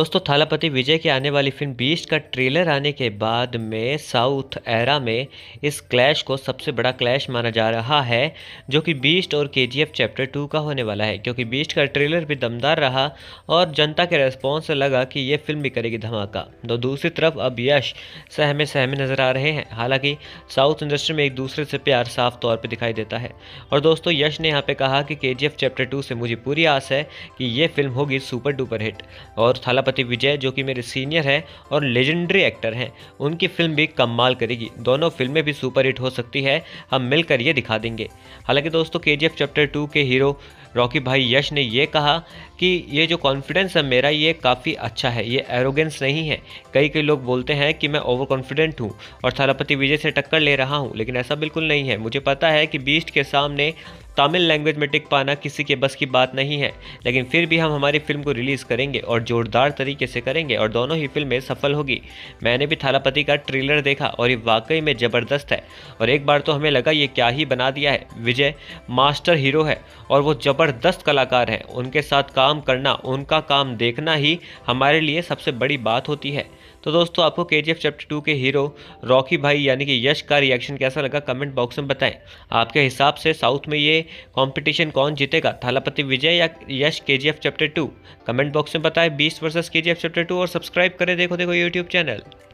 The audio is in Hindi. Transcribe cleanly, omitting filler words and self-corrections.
दोस्तों थालापति विजय की आने वाली फिल्म बीस्ट का ट्रेलर आने के बाद में साउथ एरा में इस क्लैश को सबसे बड़ा क्लैश माना जा रहा है, जो कि बीस्ट और केजीएफ चैप्टर 2 का होने वाला है। क्योंकि बीस्ट का ट्रेलर भी दमदार रहा और जनता के रेस्पॉन्स से लगा कि ये फिल्म भी करेगी धमाका। तो दूसरी तरफ अब यश सहमे सहमे नजर आ रहे हैं। हालांकि साउथ इंडस्ट्री में एक दूसरे से प्यार साफ तौर पर दिखाई देता है। और दोस्तों यश ने यहाँ पे कहा कि केजीएफ चैप्टर 2 से मुझे पूरी आस है कि ये फिल्म होगी सुपर डुपर हिट। और थालापति विजय जो कि मेरे सीनियर हैं और लेजेंडरी एक्टर हैं, उनकी फिल्म भी कमाल करेगी। दोनों फिल्में भी सुपर हिट हो सकती है, हम मिलकर ये दिखा देंगे। हालांकि दोस्तों केजीएफ चैप्टर 2 के हीरो रॉकी भाई यश ने ये कहा कि ये जो कॉन्फिडेंस है मेरा, ये काफ़ी अच्छा है, ये एरोगेंस नहीं है। कई लोग बोलते हैं कि मैं ओवर कॉन्फिडेंट हूँ और थालापति विजय से टक्कर ले रहा हूँ, लेकिन ऐसा बिल्कुल नहीं है। मुझे पता है कि बीस्ट के सामने तमिल लैंग्वेज में टिक पाना किसी के बस की बात नहीं है, लेकिन फिर भी हम हमारी फिल्म को रिलीज़ करेंगे और जोरदार तरीके से करेंगे और दोनों ही फिल्में सफल होगी। मैंने भी थालापति का ट्रेलर देखा और ये वाकई में ज़बरदस्त है और एक बार तो हमें लगा ये क्या ही बना दिया है। विजय मास्टर हीरो है और वो ज़बरदस्त कलाकार हैं। उनके साथ काम करना, उनका काम देखना ही हमारे लिए सबसे बड़ी बात होती है। तो दोस्तों आपको केजीएफ चैप्टर 2 के हीरो रॉकी भाई यानी कि यश का रिएक्शन कैसा लगा, कमेंट बॉक्स में बताएं। आपके हिसाब से साउथ में ये कंपटीशन कौन जीतेगा, थालापति विजय या Yash KGF chapter 2? Comment box में बताएं। बीस्ट वर्सेस केजीएफ चैप्टर 2 और सब्सक्राइब करें देखो देखो यूट्यूब चैनल।